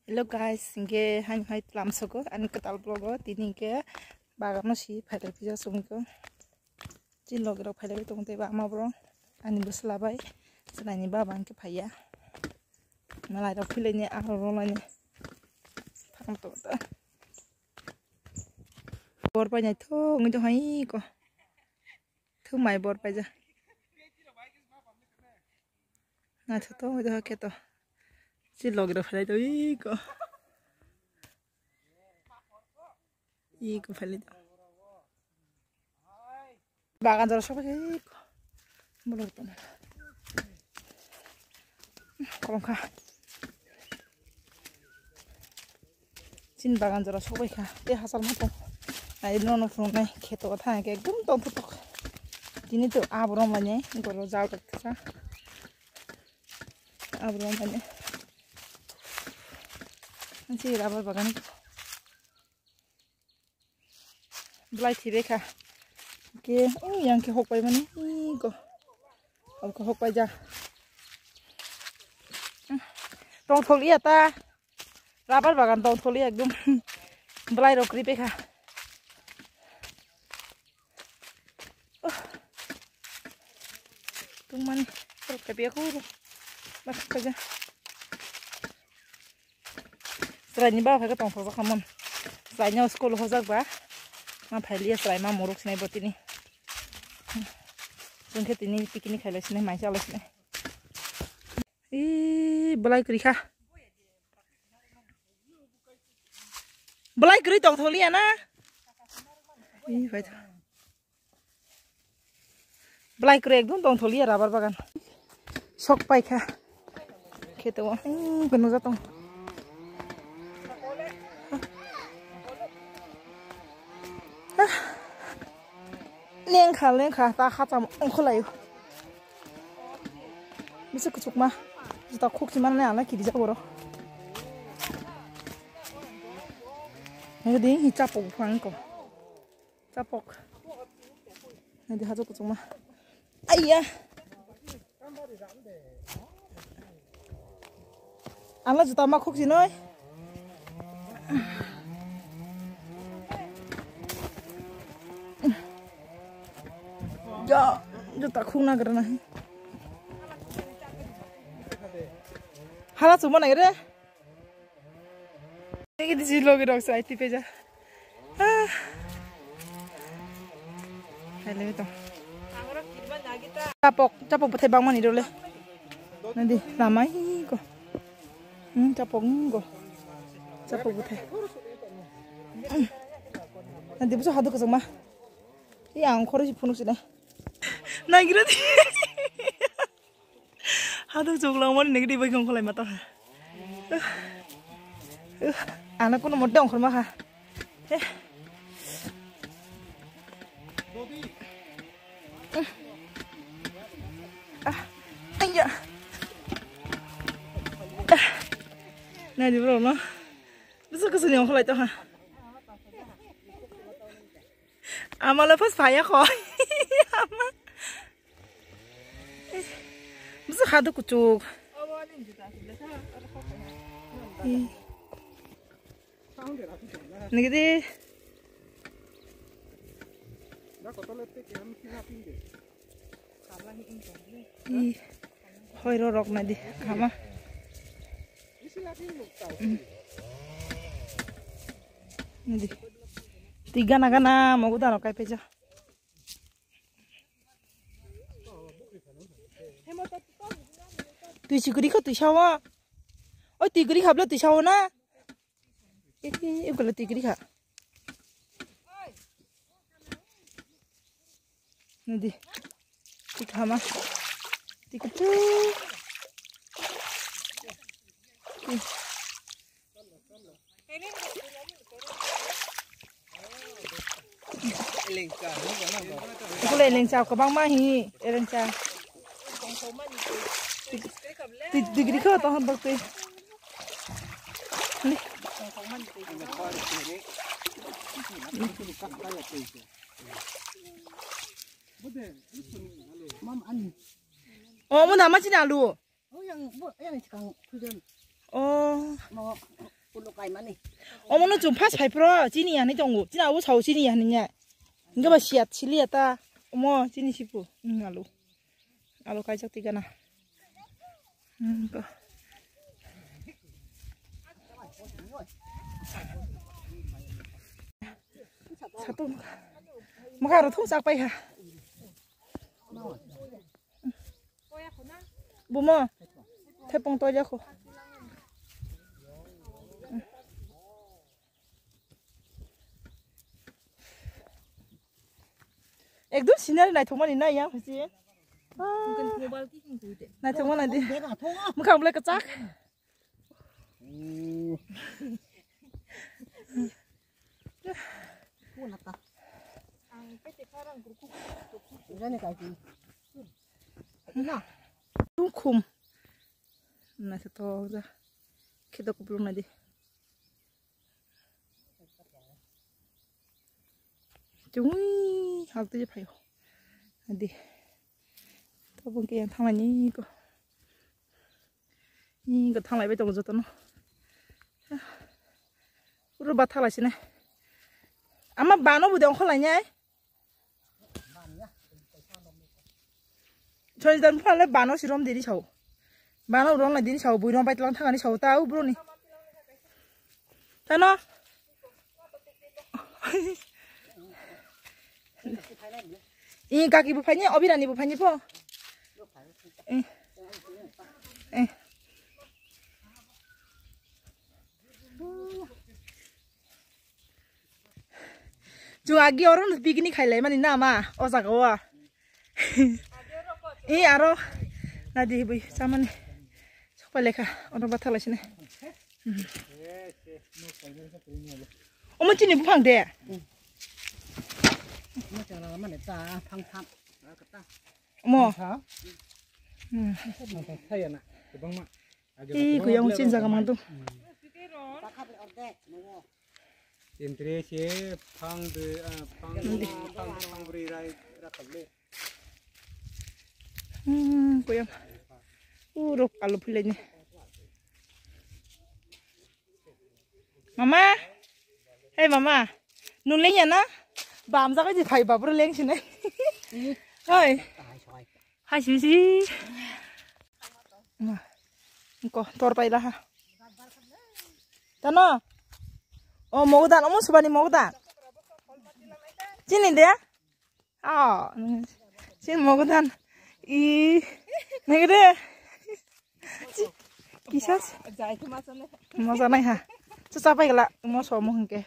Hello guys, ingke hai telam soko an ketal blogo tini ke bagano si phaile pija sumiko jin logro phaile tong te ba ma bro ani buslabai sanani baba anke phaya malai ro phile ni a ro la ni phang to ta bor pa nyai tho ngi to hai ko thu mai bor pa ja na to ngi to ke to jin logro phaile to ko phaile bagan jara sobai mulur to kolongka jin bagan jara sobai kha te hasal mato ai no phun nai kheto tha ke gum to putok dini to abrom mane goro jal tak sa abrom mane ansi rabar bagan Blai thibe kha ke yang ke hok pai mani ko al ko hok pai ja tong tholi ata rabar bagan tong tholi ekdom blai rokri pe kha tung mani rok ke pe ko bak ka ja strani ba kha tong thol khamon strani school ho jak ba ma phaili asrai ma morok snai botini jungke tini pikini khaile snai mai chala snai blai kri kha blai kri tong tholi ana vai blai kri ekdom tong tholi rabar bagan sok pai kha kheto gnu ja tong Leng kha ta kha cham ong kholai bisa kuchuk ma ta khok chi man na ala ki ja boro ngi hi chapok phang ko chapok ngi ha jo kuchuk ma aiya ala juta ma khok chi noi ya juta khung na karna hala chuma na gre ege disi loge rok sai ti pe ja hele to capok pathai bang mani role nandi lamai ko capok pathai nandi buso hadu ko sama yang khori phunu sine nagira di hadu joglang mani negdi bai khong kholai mata ana kono modde ong khorma kha anya na di bro no bisa kesini ong kholai to ha amala pas phaya kho ama bisa hadu kucuk nigdi hoi ro rok na di kama nidi tiga na mau udah lo kayak peja tui chikuri kho tui shawa oi tigri khapla tui shawa na kalau tigri kha nidi tik hama tik tu Aku leleng cào có băng ma hi, leleng cào. Tigri kho to han bak te. Oh, mau nama sih nalu. Oh, yang cikang pujan. Oh. Mau 어머는 좀 파스 파이프로 지니 안에 정고 지나 우 사오 지니 하느냐 이거 봐 씨앗 칠리였다 어머 지니 시부 알로 가져 뛰가나 사또 뭐가로 통싹 빠이하 뭐뭐 태풍 떠려고 एकदम सिनारी नायथौमानि नाया फारसे नायथौमाना दि मोखां बोलाय कचाक kum nah satu dah kita belum nanti cumi hal tu je payo nanti tu pun kian thang lagi ni ko thang lagi betul betul tu no udah batal lah sini ama bano budang kau lanya 저희 단 팔레 만원 시럼 되리 저 만원 우렁 라디니 저 보이랑 바이트랑 타가니 저 따우 브로니 타나 이 가기 부파니 어비라니 부파니 포 저 아기 어른 비기니 खाइलाय माने नामा अजागावा आरो नादी बै सामाने सफा लेखा अन बाथालासिनो अमन चिनि बुफां दे अमो गयाव चिन जागा Mando Interese pang de pang beri rai rakable. Goyang. Rok kalau pilihnya. Mama, hey mama, nulenya na, bam zaga jadi thai babur leng sini. Hai, hai sih. Engkau torpai lah. Tanah. Oh mau dan, omo subani mau dan. Sini dia. Ah, sini mau dan. Nih deh. Kisah. Masa nih ha. Sesapai kelak mau somo hengke.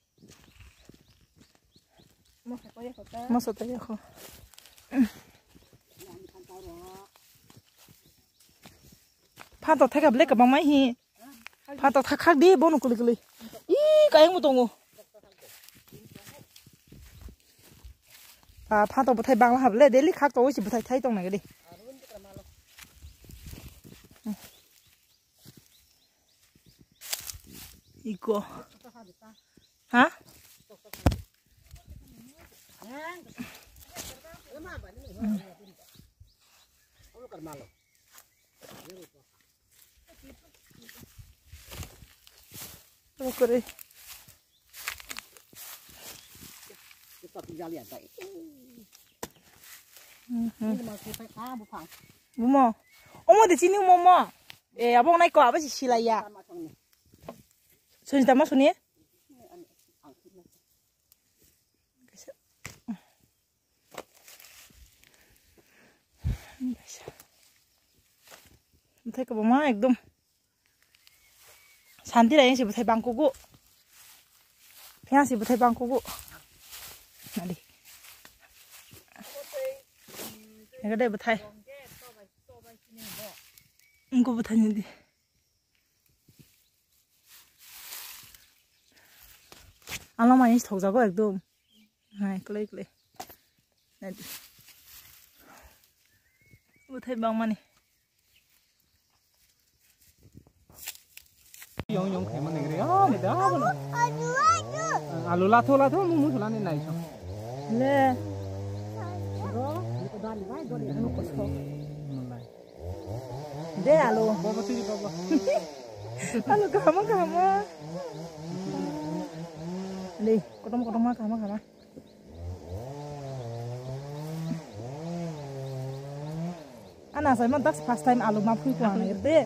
Mau soto ya kok. Pato thak blek bang mai hi. Pato thak di bonu kuli. Kayak mau tunggu. Pato butai bang lah, le deli kak tahu sih butai thai tong nak di. Iko. Hah? Okey. Bumo, omo di sini momo. Abang naik kau apa sih silaya? Sudah tamat suni? Butai kau mama ekdom. Santi lah yang sih butai bangkuku. Pengen sih butai bangkuku. Nanti. Yang ada butai. Engkau butai nanti. Alam manis thok jago ekdom. Hai, klei. Nanti. Butai bang mana? Yang kayak mana ni? Ni dah apa? Alu latho mumu sulah ni naik so. Le. Deh alu. Bawa tu bawa. Halo kama. Nih, kotong kama. Anak saya mantak first time alu mapu ko ana irde.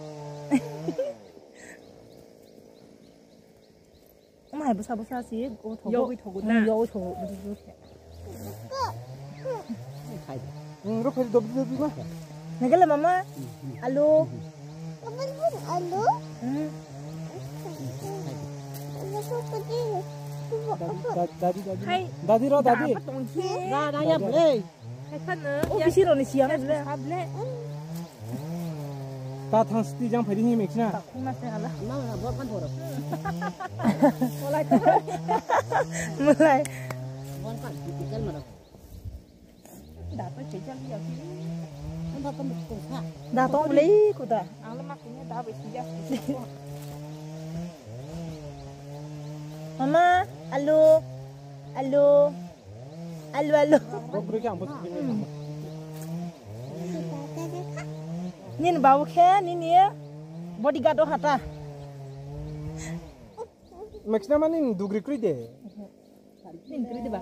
Omah besar sih, go thogo. Yo thogo na. Yo thogo. Rok dobi mah. Nagala mama. Alu. Alu. Dadi ro dadi. Ra ya boleh. Oh bisiro ni siang boleh. Ta thangsti jang phari hi mekna. Tak kuma saya ala. Mana buat kan thoro. Mulai. Buat kan dikel mana. Dapat jajan dia. Kan tak betul ha. Dah tong beli ku dah. Ala maknya dah besia. Mama, alu. Rok beri ke ampun. Nin bau ke nin ya. Bodyguard hata. Mekna manin dugri kri de. Nin kri de ba.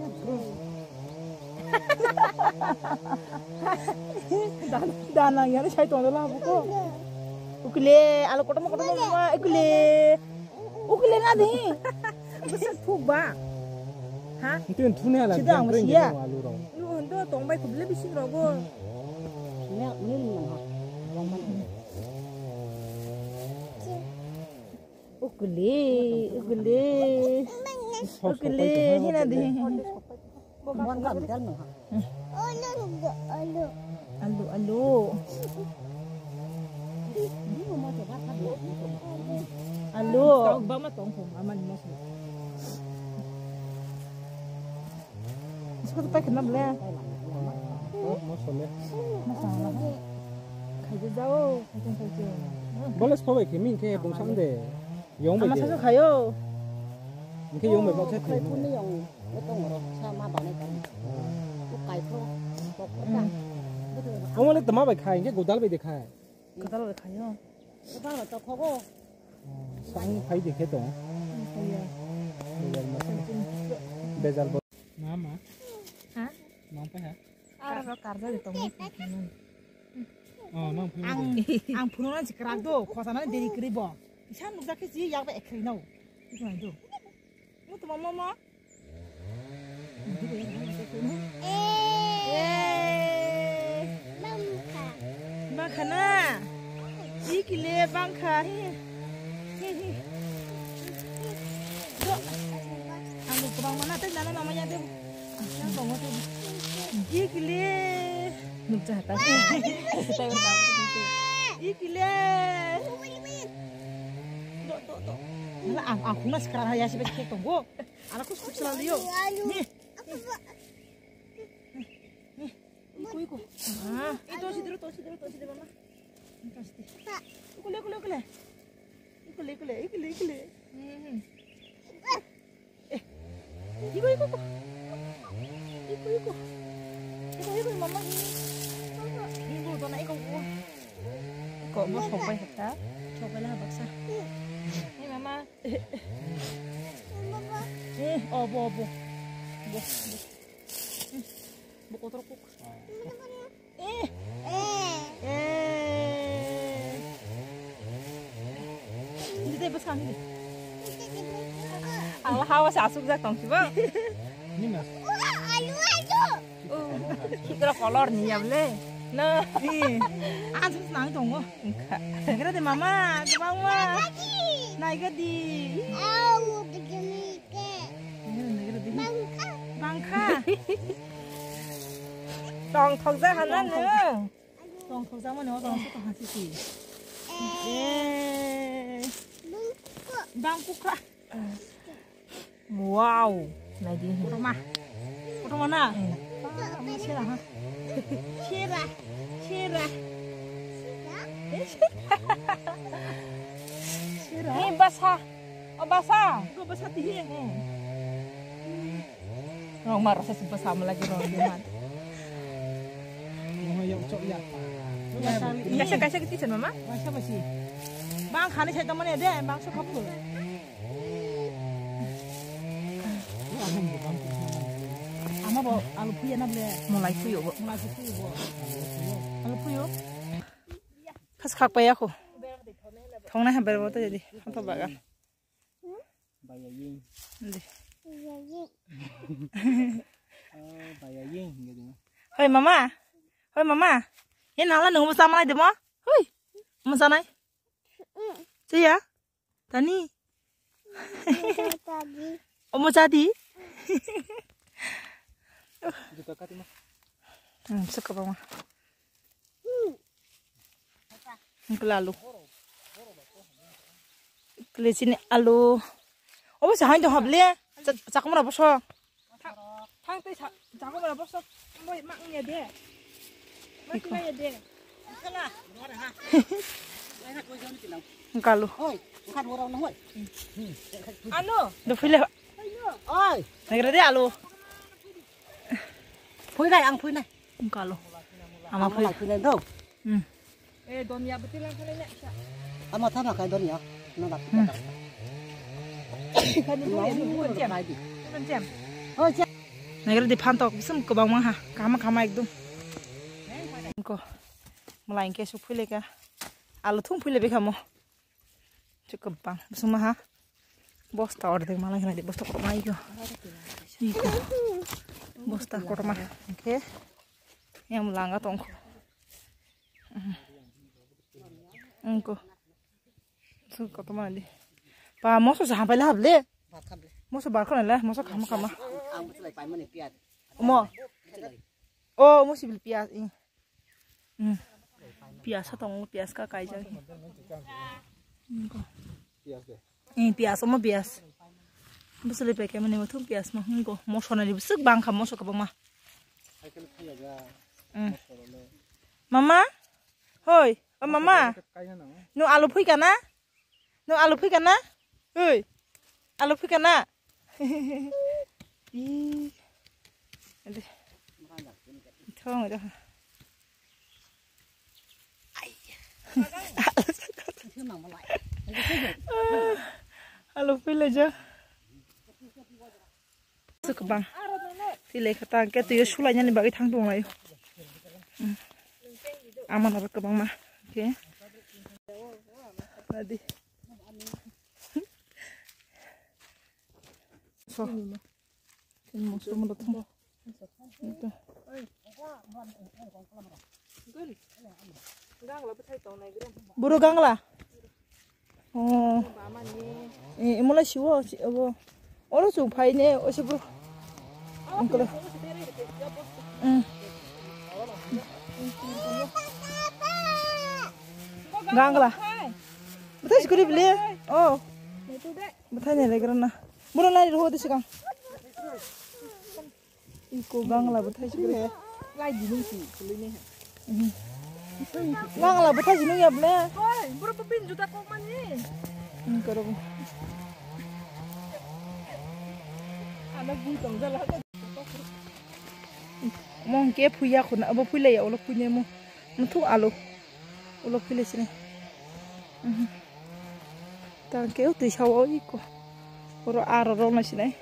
Dana ya saya tuan lah buku. Ukule, alu kotomo mama ukule nadi. Besar tuba. Hah? Itu yang tune ala. Sudah Malaysia. Alu ro. Lu ando tong bai kubule bisin rogo. Ni mana. Buat mana. Ukule. Ni nadi. Buat kan betul mana. Alu. Ni mau coba kan. Alu. Tong ba ma tong ko aman mo. Suka tak kenal boleh. Masalah. Masalah. Kaji jauh, kaji. Boleh sepawe ke min ke bungsang de. Yong be. Masa kayo. Mungkin yong be bak ke. Kai pun ni yang betul orang sama balik kan. Kai pun pokoknya. Betul. Kamu le tama be khai ke godal be dekhai. Ketal kayo. Sebab tu kau Sang khai dekhe to. Iya. Bezal bo. Mama. Hah? Nampak ya? Ara karza di tong. Oh, nampak. Ang pununan si kerado, kuasana dari keribo. Isan nukta ke sih yang be ekrinau. Itu nanti. Mu tu mama. Bangkana. Ikile bangka. Ang kurang mana tu nana namanya tu. Yang tunggu tu. Ikile. Nukta hata. Kita yang tahu tu. Ikile. Dok. Nala aku nak sekarang ya sih begitu tunggu. Anakku selalu yo. Nih. Iku. Ah, itu sidir mama. Ikule. Iku mama. Iku to na ikaw ko. Kok mo sopay ka? Sopay lah baksa. Mama. Bo. Kotor kok. Ini teh besar ni. Allah hawas asuk za tong siba. Ni mas. Kira kolor ni ya boleh. Nah, asuk nang tong oh. Kira de mama, naik di. Bangka. Tong thong ra hanan nữa. Tong thong ra mà nó tong sẽ tong gì? Bangkok lah. Wow, này đi. Rumah mana? Sierra ha. Sierra. Ini basah. Oh basah. Kau basah tihe. Orang marah saya bersama lagi orang rumah. Yang cok ya. Kasih kita mama? Masa masih. bang khani sai tamane de bang so khap phu ama bo alu phu na ble mulai phu yo bo alu phu yo khas khak pa ya ko thong na ha ber bo ta jadi to baga Baya ying. Ndi. Baya ying gitu. Hoi mama. Ini nala nunggu sama lagi demo. Hoi. Masa nai? Iya. Tani. Mau jadi? Juga kat mah. Suka mama. Lalu. Kali sini alu. Oh, saya hanya habis cakap mana bos? Thang teh cakap mana bos? Mau maknya deh. Maknya deh. Kalau. Anu, dah pilih. Ôi, Negara dia alu. phui này ăn phui này. Kalau. Ama phui này phui này đâu? Dunia betul yang kalian nak. Ama thằng nào cái đó nhỉ? Nó đặt. Kan ibu buat jam. Này đi. Buat jam. Ôi chết. Negara di pantau sem ke bawah ha. Kama ekdom. Ko. Mulai ke sup pilih ka. Alu thung pilih bekamu. Cukup bang. Semua ha. Bos tahu deh malah kena di bos tak kau iko. Iko. Bos tak kau mah. Oke. Yang melanggar tongko. Engko. Suka tu mana di. Pa moso sampai lah beli. Moso barkan lah. Moso kama. Ang betul lagi paman ni piat. Mo. Oh, mosi beli pias ini. Pias atau pias ka kai jadi. Pias deh. Pias sama pias. Betul lebih kayak mana tu pias mah. Engko moso nali besuk bang kamu moso kapang mah. Mama. Hoi. Oh mama. Nu alu pui kana? Nu alu pui kana? Hoi. Alu pui kana? Ih. Aduh. Thong rồi đó. Thứ mà lại. Alu pui le jo. Suka bang. Tile kata ke tu yo sulanya ni bagi thang dong ayo. Aman apa ke bang mah. Oke. Tadi. So. Ini musuh mulut tuh. Itu. Buru gang lah. Oh. Mulai siwa si abo. Orang supai ni, orang buru. Angkut. Gang lah. Betul sih kuri beli. Oh. Betul ni lagi kerana. Buru lari roh tu sekarang. Iko gang lah betul sih kuri. Lagi jenuh sih kuli ni. Gang lah betul jenuh ya beli. Buru pepin juta kok mana? Kalau. Anak butang jalan. Mong ke puya ko na abo pulay ya ulo punya mo. Mutu alu. Ulo pulay sini. Tan ke uti sawo iko. Oro aro ro na sini.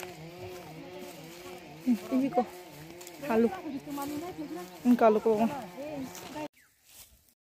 Ini ko. Halu. Kalau ko.